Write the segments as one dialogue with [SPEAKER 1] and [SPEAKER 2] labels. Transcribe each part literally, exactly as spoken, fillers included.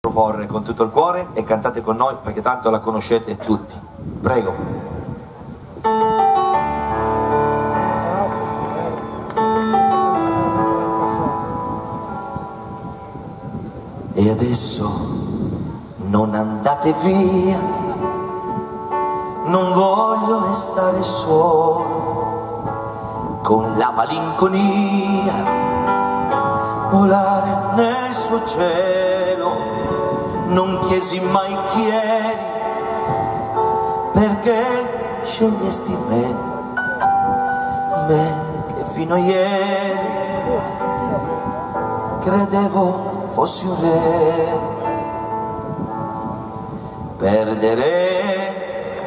[SPEAKER 1] proporre con tutto il cuore e cantate con noi perché tanto la conoscete tutti. Prego. E adesso non andate via, non voglio restare solo con la malinconia, volare nel suo cielo. Non chiesi mai chi eri, perché scegliesti me, me che fino a ieri credevo fossi un re. Perdere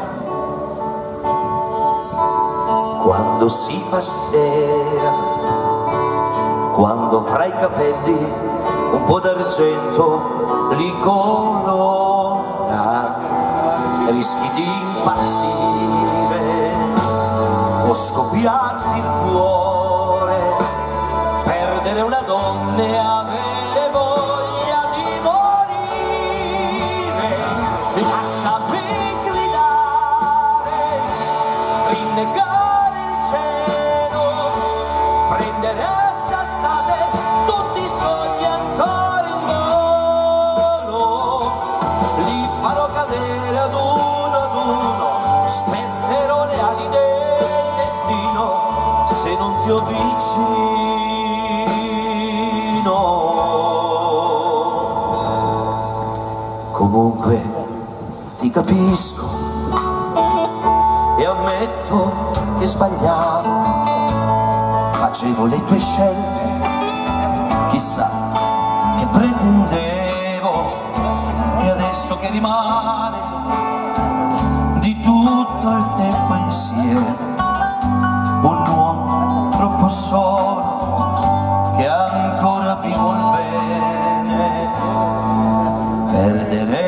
[SPEAKER 1] quando si fa sera, quando fra i capelli un po' d'argento li colora, rischi di impazzire, può scoppiarti il cuore, perdere una donna e avere voglia di morire. Lasciami gridare, rinnegare il cielo, prendere a sassate tutti i sogni ancora in volo. Li farò cadere ad uno ad uno, spezzerò le ali del destino se non ti ho vicino. Comunque ti capisco e ammetto che sbagliavo, facevo le tue scelte, chissà che pretendevo. E adesso che rimane di tutto il tempo insieme, un uomo troppo solo che ancora vi vuol bene. Perdere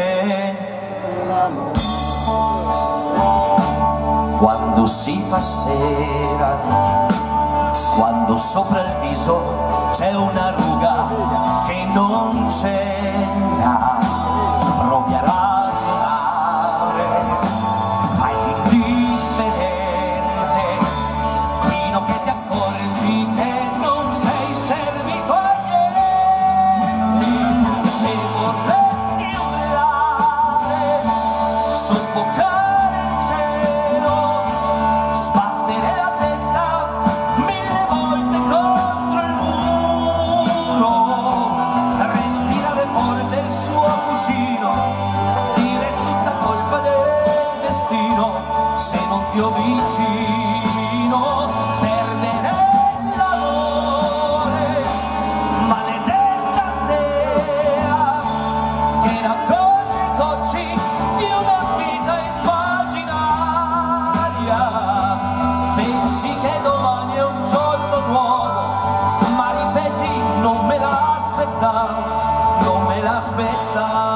[SPEAKER 1] quando si fa sera, quando sopra il viso c'è una ruga che non c'era, provi a ragionare, fai l'indifferente fino che ti accorgi che non sei servito a niente e vorresti urlare, soffocare il cielo, sbattere la testa mille volte contro il muro, respirare forte il suo cuscino, dire tutta colpa del destino se non ti ho vicino. Perdere l'amore, maledetta sera, che raccoglie i cocci di una vita immaginaria. Pensi che domani è un giorno nuovo, ma ripeti non me l'aspettavo, non me l'aspettavo.